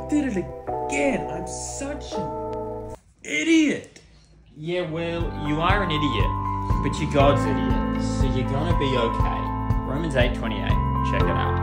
did it again. I'm such an idiot. Yeah, well, you are an idiot, but you're God's idiot, so you're gonna be okay. Romans 8:28. Check it out.